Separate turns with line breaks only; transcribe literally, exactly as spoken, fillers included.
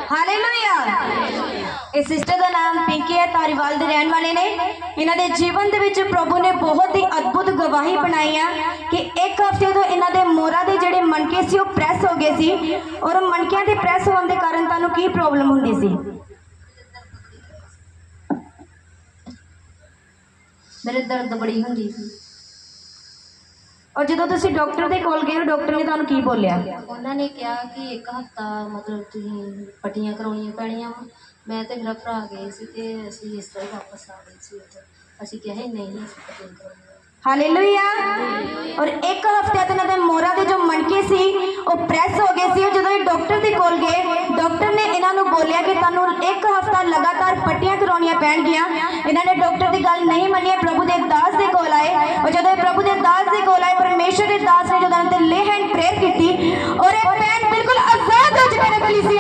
Hallelujah. इस sister का नाम पिंकी है, धारीवाल दे रहने वाले ने। इन्हां दे जीवन दे विच प्रभु ने बहुत ही अद्भुत गवाही बनाई है कि एक हफ्ते तो इन्हां दे मोरा दे जिहड़े मणके सी ओह प्रैस हो गए सी और मणकियां दे प्रैस होने के कारण तुहानूं की प्रॉब्लम हुंदी सी?
मेरे दर्द बड़ी होंदी सी
और जो तुम डॉक्टर के कोल गए डॉक्टर ने तुहानूं की बोलिया?
उन्होंने कहा कि एक हफ्ता मतलब तुसीं पट्टियां करवाउणियां पैणियां वा। मैं तो मेरा भरा गए सी ते असीं इस तरह वापस आ गए सी। असीं कहा नहीं असीं पट्टियां करवाउणियां।
हालेलुया। और एक हफ्ते तो इन्हां दे मोरा दे जो मणके सी वो प्रैस हो गए सी। जो डॉक्टर के कोल गए डॉक्टर ने इन्हां नूं बोलिया कि तुहानूं एक हफ्ता लगातार पट्टियां करवाउणियां पैणगियां। इन्हां ने डॉक्टर की गल नहीं मनी, प्रभु के दास के कोल आए और जो प्रभु के दास के कोल आए परमेश्वर के दास ने जो ले हैंड प्रेयर की और एक पैन बिल्कुल आजाद हो चुके सी।